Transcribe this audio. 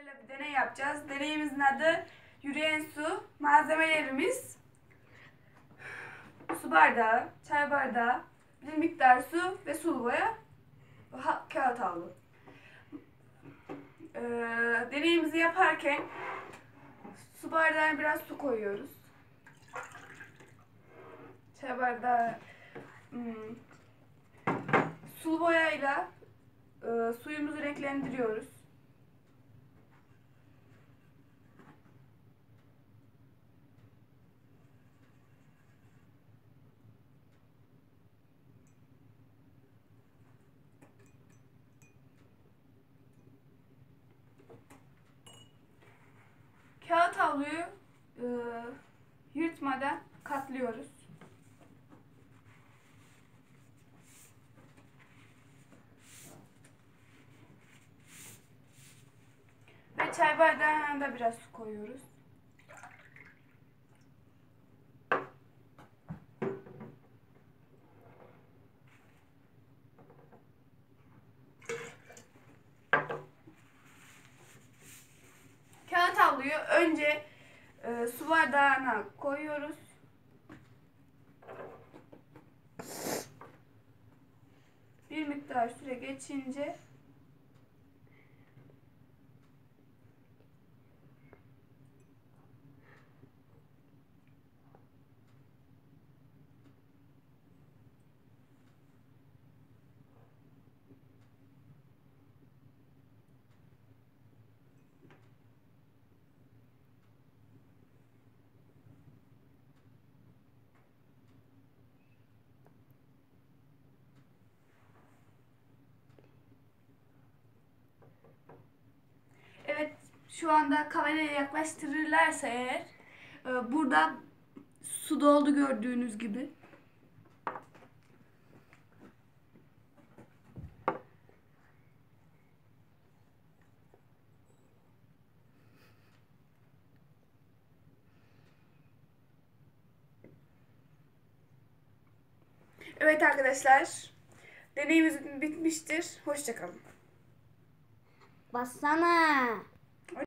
sizlerle bir deney yapacağız. Deneyimizin adı yürüyen su. Malzemelerimiz su bardağı, çay bardağı, bir miktar su ve sulu boya, kağıt havlu. Deneyimizi yaparken su bardağına biraz su koyuyoruz. Çay bardağı sulu boyayla suyumuzu renklendiriyoruz. Kağıt havluyu yırtmadan katlıyoruz. Ve çay bardağına da biraz su koyuyoruz. Kağıt havluyu önce su bardağına koyuyoruz. Bir miktar süre geçince evet, şu anda kameraya yaklaştırırlarsa eğer burada su doldu gördüğünüz gibi. Evet arkadaşlar, deneyimiz bitmiştir. Hoşça kalın. Bassana.